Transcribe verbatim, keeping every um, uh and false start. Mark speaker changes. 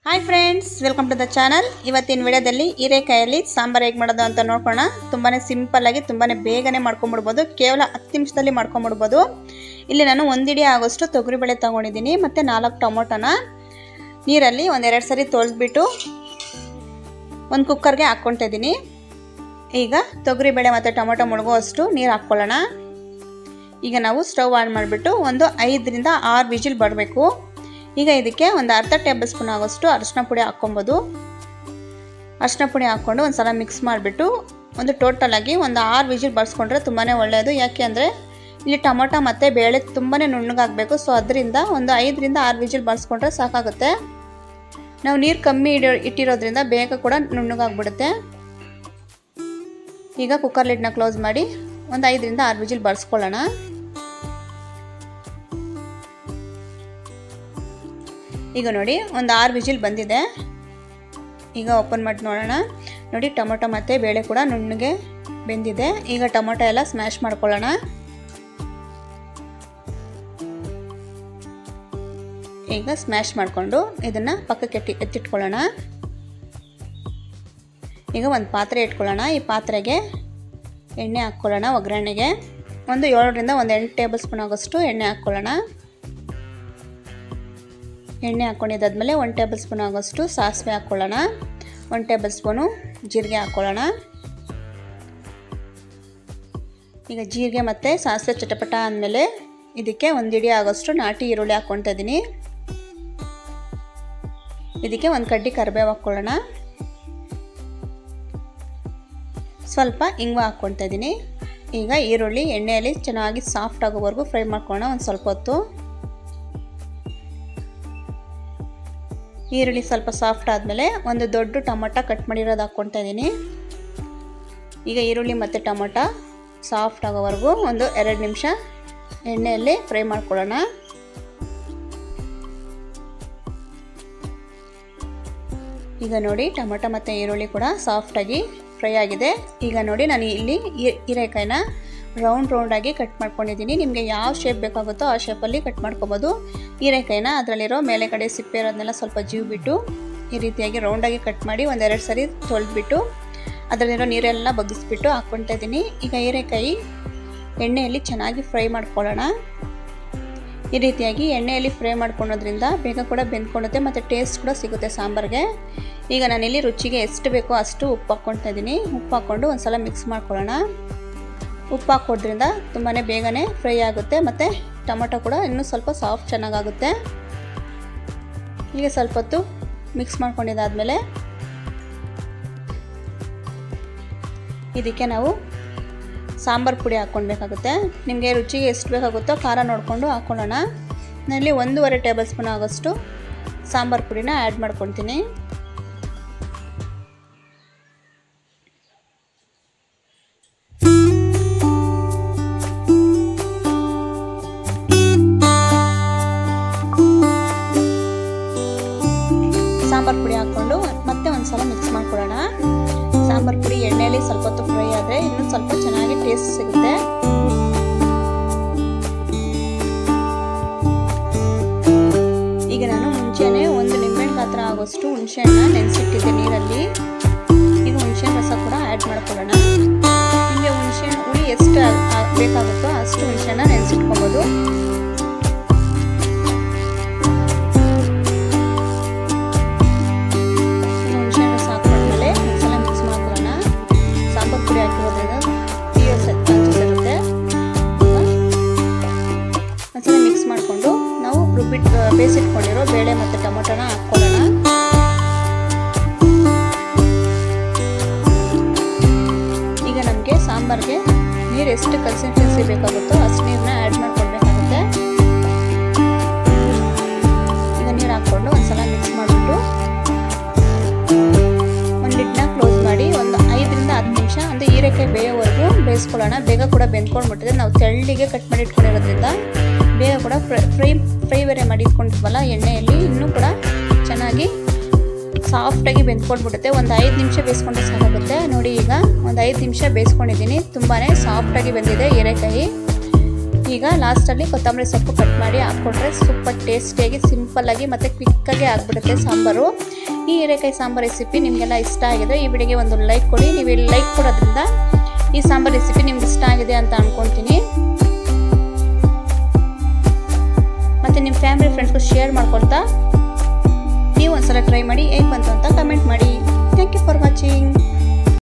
Speaker 1: Hi friends, welcome to the channel. ಇವತ್ತಿನ ವಿಡಿಯೋದಲ್ಲಿ ಹೀರೆಕಾಯಲ್ಲಿ ಸಾಂಬಾರು ಹೇಗೆ ಮಾಡೋದು ಅಂತ ನೋಡ್ಕೊಳ್ಳೋಣ. ತುಂಬಾ ಸಿಂಪಲ್ ಆಗಿ ತುಂಬಾ ಬೇಗನೆ ಮಾಡ್ಕೊಂಡ್ಬಿಡ್ಬೋದು. ಕೇವಲ ಹತ್ತು ನಿಮಿಷದಲ್ಲಿ ಮಾಡ್ಕೊಂಡ್ಬಿಡ್ಬೋದು. ಇಲ್ಲಿ ನಾನು ಒಂದಿಡಿ ಆಗೋಷ್ಟು ತೊಗರಿಬೇಳೆ ತೊಗೊಂಡಿದ್ದೀನಿ ಮತ್ತು ನಾಲ್ಕು ಟೊಮೊಟೊನ ನೀರಲ್ಲಿ ಒಂದೆರಡು ಸರಿ ತೊಳೆದ್ಬಿಟ್ಟು ಒಂದು ಕುಕ್ಕರ್ಗೆ ಹಾಕ್ಕೊಳ್ತಾ ಇದ್ದೀನಿ. ಈಗ ತೊಗರಿಬೇಳೆ ಮತ್ತು ಟೊಮೊಟೊ ಮುಳುಗುವಷ್ಟು ನೀರು ಹಾಕ್ಕೊಳ್ಳೋಣ. ಈಗ ನಾವು ಸ್ಟವ್ ಆನ್ ಮಾಡಿಬಿಟ್ಟು ಒಂದು ಐದರಿಂದ ಆರು ವಿಜಿಲ್ ಬರಬೇಕು. ಈಗ ಇದಕ್ಕೆ ಒಂದು ಅರ್ಧ ಟೇಬಲ್ ಸ್ಪೂನ್ ಆಗೋಷ್ಟು ಅರಿಶಿನ ಪುಡಿ ಹಾಕ್ಕೊಬೋದು. ಅರಿಶಿನ ಪುಡಿ ಹಾಕ್ಕೊಂಡು ಒಂದು ಸಲ ಮಿಕ್ಸ್ ಮಾಡಿಬಿಟ್ಟು ಒಂದು ಟೋಟಲಾಗಿ ಒಂದು ಆರು ವಿಜಿಲ್ ಬರ್ಸ್ಕೊಂಡ್ರೆ ತುಂಬಾ ಒಳ್ಳೆಯದು. ಯಾಕೆ ಅಂದರೆ ಇಲ್ಲಿ ಟೊಮೊಟೊ ಮತ್ತು ಬೇಳೆ ತುಂಬಾ ನುಣ್ಣಗಾಗಬೇಕು. ಸೊ ಅದರಿಂದ ಒಂದು ಐದರಿಂದ ಆರು ವಿಜಿಲ್ ಬರ್ಸ್ಕೊಂಡ್ರೆ ಸಾಕಾಗುತ್ತೆ. ನಾವು ನೀರು ಕಮ್ಮಿ ಇಡೋ ಇಟ್ಟಿರೋದ್ರಿಂದ ಬೇಗ ಕೂಡ ನುಣ್ಣಗಾಗ್ಬಿಡುತ್ತೆ. ಈಗ ಕುಕ್ಕರ್ ಲಿಡ್ನ ಕ್ಲೋಸ್ ಮಾಡಿ ಒಂದು ಐದರಿಂದ ಆರು ವಿಜಿಲ್ ಬರ್ಸ್ಕೊಳ್ಳೋಣ. ಈಗ ನೋಡಿ ಒಂದು ಆರು ವಿಜಿಲ್ ಬಂದಿದೆ. ಈಗ ಓಪನ್ ಮಾಡಿ ನೋಡೋಣ. ನೋಡಿ ಟೊಮೊಟೊ ಮತ್ತು ಬೇಳೆ ಕೂಡ ನುಣ್ಣಗೆ ಬೆಂದಿದೆ. ಈಗ ಟೊಮೊಟೊ ಎಲ್ಲ ಸ್ಮ್ಯಾಶ್ ಮಾಡ್ಕೊಳ್ಳೋಣ. ಈಗ ಸ್ಮ್ಯಾಶ್ ಮಾಡಿಕೊಂಡು ಇದನ್ನು ಪಕ್ಕಕ್ಕೆ ಎತ್ತಿ ಎತ್ತಿಟ್ಕೊಳ್ಳೋಣ. ಈಗ ಒಂದು ಪಾತ್ರೆ ಇಟ್ಕೊಳ್ಳೋಣ. ಈ ಪಾತ್ರೆಗೆ ಎಣ್ಣೆ ಹಾಕ್ಕೊಳ್ಳೋಣ. ಒಗ್ಗರಣೆಗೆ ಒಂದು ಏಳರಿಂದ ಒಂದು ಎಂಟು ಟೇಬಲ್ ಸ್ಪೂನ್ ಆಗೋಷ್ಟು ಎಣ್ಣೆ ಹಾಕ್ಕೊಳ್ಳೋಣ. ಎಣ್ಣೆ ಹಾಕ್ಕೊಂಡಿದ್ದಾದ್ಮೇಲೆ ಒಂದು ಟೇಬಲ್ ಸ್ಪೂನ್ ಆಗೋಷ್ಟು ಸಾಸಿವೆ ಹಾಕ್ಕೊಳ್ಳೋಣ. ಒಂದು ಟೇಬಲ್ ಸ್ಪೂನು ಜೀರಿಗೆ ಹಾಕ್ಕೊಳ್ಳೋಣ. ಈಗ ಜೀರಿಗೆ ಮತ್ತು ಸಾಸಿವೆ ಚಟಪಟ ಅಂದಮೇಲೆ ಇದಕ್ಕೆ ಒಂದು ಇಡಿ ಆಗೋಷ್ಟು ನಾಟಿ ಈರುಳ್ಳಿ ಹಾಕ್ಕೊಳ್ತಾ ಇದ್ದೀನಿ. ಇದಕ್ಕೆ ಒಂದು ಕಡ್ಡಿ ಕರಿಬೇವು ಹಾಕ್ಕೊಳ್ಳೋಣ. ಸ್ವಲ್ಪ ಇಂಗು ಹಾಕ್ಕೊಳ್ತಾ ಇದ್ದೀನಿ. ಈಗ ಈರುಳ್ಳಿ ಎಣ್ಣೆಯಲ್ಲಿ ಚೆನ್ನಾಗಿ ಸಾಫ್ಟ್ ಆಗೋವರೆಗೂ ಫ್ರೈ ಮಾಡ್ಕೊಳ್ಳೋಣ ಒಂದು ಸ್ವಲ್ಪ ಹೊತ್ತು. ಈರುಳ್ಳಿ ಸ್ವಲ್ಪ ಸಾಫ್ಟ್ ಆದಮೇಲೆ ಒಂದು ದೊಡ್ಡ ಟೊಮೊಟೊ ಕಟ್ ಮಾಡಿರೋದು ಹಾಕ್ಕೊಳ್ತಾ ಇದ್ದೀನಿ. ಈಗ ಈರುಳ್ಳಿ ಮತ್ತು ಟೊಮೊಟೊ ಸಾಫ್ಟ್ ಆಗೋವರೆಗೂ ಒಂದು ಎರಡು ನಿಮಿಷ ಎಣ್ಣೆಯಲ್ಲಿ ಫ್ರೈ ಮಾಡ್ಕೊಳ್ಳೋಣ. ಈಗ ನೋಡಿ ಟೊಮೊಟೊ ಮತ್ತು ಈರುಳ್ಳಿ ಕೂಡ ಸಾಫ್ಟಾಗಿ ಫ್ರೈ ಆಗಿದೆ. ಈಗ ನೋಡಿ ನಾನು ಇಲ್ಲಿ ಹೀರೆಕಾಯಿನ ರೌಂಡ್ ರೌಂಡಾಗಿ ಕಟ್ ಮಾಡ್ಕೊಂಡಿದ್ದೀನಿ. ನಿಮಗೆ ಯಾವ ಶೇಪ್ ಬೇಕಾಗುತ್ತೋ ಆ ಶೇಪಲ್ಲಿ ಕಟ್ ಮಾಡ್ಕೊಬೋದು. ಹೀರೆಕಾಯಿನ ಅದರಲ್ಲಿರೋ ಮೇಲೆ ಕಡೆ ಸಿಪ್ಪೆ ಇರೋದನ್ನೆಲ್ಲ ಸ್ವಲ್ಪ ಜೀವ್ ಬಿಟ್ಟು ಈ ರೀತಿಯಾಗಿ ರೌಂಡಾಗಿ ಕಟ್ ಮಾಡಿ ಒಂದೆರಡು ಸರಿ ತೊಳೆದ್ಬಿಟ್ಟು ಅದರಲ್ಲಿರೋ ನೀರೆಲ್ಲ ಬಗ್ಗಿಸ್ಬಿಟ್ಟು ಹಾಕ್ಕೊಳ್ತಾ ಇದ್ದೀನಿ. ಈಗ ಹೀರೆಕಾಯಿ ಎಣ್ಣೆಯಲ್ಲಿ ಚೆನ್ನಾಗಿ ಫ್ರೈ ಮಾಡ್ಕೊಳ್ಳೋಣ. ಈ ರೀತಿಯಾಗಿ ಎಣ್ಣೆಯಲ್ಲಿ ಫ್ರೈ ಮಾಡ್ಕೊಳ್ಳೋದ್ರಿಂದ ಬೇಗ ಕೂಡ ಬೆಂದ್ಕೊಳ್ಳುತ್ತೆ ಮತ್ತು ಟೇಸ್ಟ್ ಕೂಡ ಸಿಗುತ್ತೆ ಸಾಂಬಾರಿಗೆ. ಈಗ ನಾನಿಲ್ಲಿ ರುಚಿಗೆ ಎಷ್ಟು ಬೇಕೋ ಅಷ್ಟು ಉಪ್ಪು ಹಾಕ್ಕೊಳ್ತಾ ಇದ್ದೀನಿ. ಉಪ್ಪು ಹಾಕ್ಕೊಂಡು ಒಂದು ಸಲ ಮಿಕ್ಸ್ ಮಾಡ್ಕೊಳ್ಳೋಣ. ಉಪ್ಪು ಹಾಕೋದ್ರಿಂದ ತುಂಬಾ ಬೇಗನೆ ಫ್ರೈ ಆಗುತ್ತೆ ಮತ್ತು ಟೊಮೊಟೊ ಕೂಡ ಇನ್ನೂ ಸ್ವಲ್ಪ ಸಾಫ್ಟ್ ಚೆನ್ನಾಗಾಗುತ್ತೆ. ಈಗ ಸ್ವಲ್ಪ ಹೊತ್ತು ಮಿಕ್ಸ್ ಮಾಡ್ಕೊಂಡಿದ್ದಾದಮೇಲೆ ಇದಕ್ಕೆ ನಾವು ಸಾಂಬಾರು ಪುಡಿ ಹಾಕ್ಕೊಳ್ಬೇಕಾಗುತ್ತೆ. ನಿಮಗೆ ರುಚಿಗೆ ಎಷ್ಟು ಬೇಕಾಗುತ್ತೋ ಖಾರ ನೋಡಿಕೊಂಡು ಹಾಕ್ಕೊಳ್ಳೋಣ. ನಾನಿಲ್ಲಿ ಒಂದೂವರೆ ಟೇಬಲ್ ಸ್ಪೂನ್ ಆಗೋಷ್ಟು ಸಾಂಬಾರು ಪುಡಿನ ಆ್ಯಡ್ ಮಾಡ್ಕೊತೀನಿ. ಸಾಂಬಾರು ಪುಡಿ ಹಾಕ್ಕೊಂಡು ಮತ್ತೆ ಒಂದು ಸಲ ಮಿಕ್ಸ್ ಮಾಡ್ಕೊಳ್ಳೋಣ. ಸಾಂಬಾರು ಪುಡಿ ಎಣ್ಣೆಯಲ್ಲಿ ಸ್ವಲ್ಪ ಹೊತ್ತು ಫ್ರೈ ಆದರೆ ಇನ್ನೂ ಸ್ವಲ್ಪ ಚೆನ್ನಾಗಿ ಟೇಸ್ಟ್ ಸಿಗುತ್ತೆ. ಈಗ ನಾನು ಮುಂಚೆನೇ ಒಂದು ನಿಂಬೆಹಣ್ಣು ಗಾತ್ರ ಆಗೋಷ್ಟು ಹುಣಸೆಹಣ್ಣ ನೆನೆಸಿಟ್ಟಿದ್ದೆ ನೀರಲ್ಲಿ. ಈಗ ಹುಣಸೆಹಣ್ಣು ರಸ ಕೂಡ ಆ್ಯಡ್ ಮಾಡ್ಕೊಳ್ಳೋಣ. ನಿಮಗೆ ಹುಣಸೆಹಣ್ಣು ಹುಳಿ ಎಷ್ಟು ಬೇಕಾಗುತ್ತೋ ಅಷ್ಟು ಹುಣಸೆಹಣ್ಣ ನೆನೆಸಿಟ್ಕೊಬೋದು. ಬೇಯಿಸಿಟ್ಕೊಂಡಿರೋ ಬೇಳೆ ಮತ್ತು ಟೊಮೊಟೊನ ಹಾಕ್ಕೊಳ್ಳೋಣ. ಈಗ ನಮಗೆ ಸಾಂಬಾರಿಗೆ ನೀರು ಎಷ್ಟು ಕನ್ಸಿಸ್ಟೆನ್ಸಿ ಬೇಕಾಗುತ್ತೋ ಅಷ್ಟು ನೀರನ್ನ ಆ್ಯಡ್ ಮಾಡ್ಕೊಳ್ಬೇಕಾಗುತ್ತೆ. ಈಗ ನೀರು ಹಾಕ್ಕೊಂಡು ಒಂದ್ಸಲ ಮಿಕ್ಸ್ ಮಾಡಿಬಿಟ್ಟು ಒಂದು ಲಿಡ್ನ ಕ್ಲೋಸ್ ಮಾಡಿ ಒಂದು ಐದರಿಂದ ಹತ್ತು ನಿಮಿಷ ಅಂದರೆ ಹೀರೆಕಾಯಿ ಬೇಯೋವರೆಗೂ ಬೇಯಿಸ್ಕೊಳ್ಳೋಣ. ಬೇಗ ಕೂಡ ಬೆಂದ್ಕೊಂಡ್ಬಿಟ್ಟಿದೆ. ನಾವು ತೆಳ್ಳಿಗೆ ಕಟ್ ಮಾಡಿ ಇಟ್ಕೊಂಡಿರೋದ್ರಿಂದ ಬೇಗ ಕೂಡ ಫ್ರೈ ಫ್ರೈ ಫ್ರೈ ಬೇರೆ ಮಾಡಿ ಇಟ್ಕೊಂಡಿದ್ವಲ್ಲ ಎಣ್ಣೆಯಲ್ಲಿ ಇನ್ನೂ ಕೂಡ ಚೆನ್ನಾಗಿ ಸಾಫ್ಟಾಗಿ ಬೆಂದ್ಕೊಂಡ್ಬಿಡುತ್ತೆ. ಒಂದು ಐದು ನಿಮಿಷ ಬೇಯಿಸ್ಕೊಂಡ್ರೆ ಸಾಕಾಗುತ್ತೆ. ನೋಡಿ ಈಗ ಒಂದು ಐದು ನಿಮಿಷ ಬೇಯಿಸ್ಕೊಂಡಿದ್ದೀನಿ. ತುಂಬಾ ಸಾಫ್ಟಾಗಿ ಬೆಂದಿದೆ ಹೀರೆಕಾಯಿ. ಈಗ ಲಾಸ್ಟಲ್ಲಿ ಕೊತ್ತಂಬರಿ ಸೊಪ್ಪು ಕಟ್ ಮಾಡಿ ಹಾಕ್ಕೊಂಡ್ರೆ ಸೂಪರ್ ಟೇಸ್ಟಿಯಾಗಿ ಸಿಂಪಲ್ಲಾಗಿ ಮತ್ತು ಕ್ವಿಕ್ಕಾಗಿ ಆಗಿಬಿಡುತ್ತೆ ಸಾಂಬಾರು. ಈ ಹೀರೆಕಾಯಿ ಸಾಂಬಾರು ರೆಸಿಪಿ ನಿಮಗೆಲ್ಲ ಇಷ್ಟ ಆಗಿದ್ರೆ ಈ ವಿಡಿಯೋಗೆ ಒಂದು ಲೈಕ್ ಕೊಡಿ. ನೀವು ಲೈಕ್ ಕೊಡೋದ್ರಿಂದ ಈ ಸಾಂಬಾರು ರೆಸಿಪಿ ನಿಮ್ಗೆ ಇಷ್ಟ ಆಗಿದೆ ಅಂತ ಅಂದ್ಕೊಳ್ತೀನಿ. ಮತ್ತು ನಿಮ್ಮ ಫ್ಯಾಮಿಲಿ ಫ್ರೆಂಡ್ಸ್ಗೂ ಶೇರ್ ಮಾಡ್ಕೊಳ್ತಾ ನೀವು ಒಂದ್ಸಲ ಟ್ರೈ ಮಾಡಿ ಹೇಗೆ ಬಂತು ಅಂತ ಕಮೆಂಟ್ ಮಾಡಿ. Thank you for watching.